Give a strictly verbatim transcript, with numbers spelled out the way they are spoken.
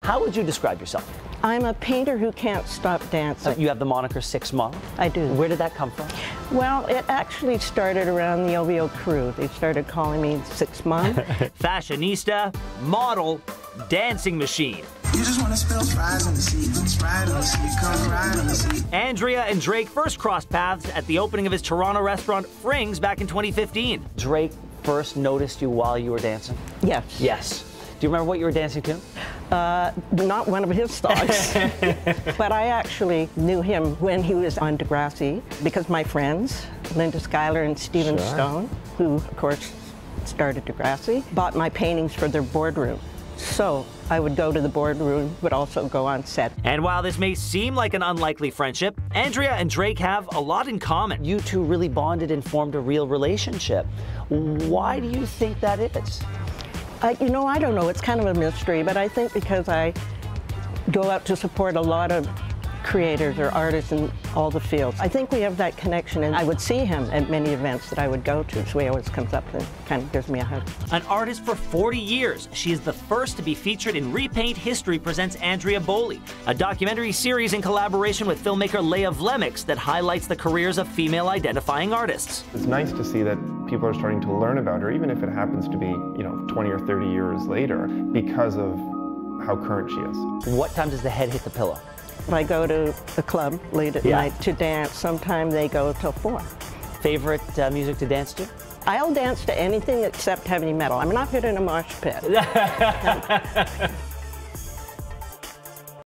How would you describe yourself? I'm a painter who can't stop dancing. Uh, you have the moniker Six Model? I do. Where did that come from? Well, it actually started around the O V O crew. They started calling me Six Mom. Fashionista, model, dancing machine. You just want to spill fries on the seat, ride on the seat, come ride on the seat. Andrea and Drake first crossed paths at the opening of his Toronto restaurant Frings back in twenty fifteen. Drake first noticed you while you were dancing? Yes. Yes. Do you remember what you were dancing to? Uh, not one of his songs. But I actually knew him when he was on Degrassi because my friends, Linda Schuyler and Stephen Sure. Stone, who of course started Degrassi, bought my paintings for their boardroom. So I would go to the boardroom, but also go on set. And while this may seem like an unlikely friendship, Andrea and Drake have a lot in common. You two really bonded and formed a real relationship. Why do you think that is? I, you know, I don't know. It's kind of a mystery, but I think because I go out to support a lot of creators or artists in all the fields. I think we have that connection, and I would see him at many events that I would go to, so he always comes up and kind of gives me a hug. An artist for forty years, she is the first to be featured in Repaint History Presents Andrea Bolle, a documentary series in collaboration with filmmaker Leah Vlemix that highlights the careers of female-identifying artists. It's nice to see that people are starting to learn about her, even if it happens to be, you know, twenty or thirty years later, because of how current she is. What time does the head hit the pillow? I go to the club late at Yeah. night to dance. Sometimes they go till four. Favorite uh, music to dance to? I'll dance to anything except heavy metal. I'm not good in a mosh pit.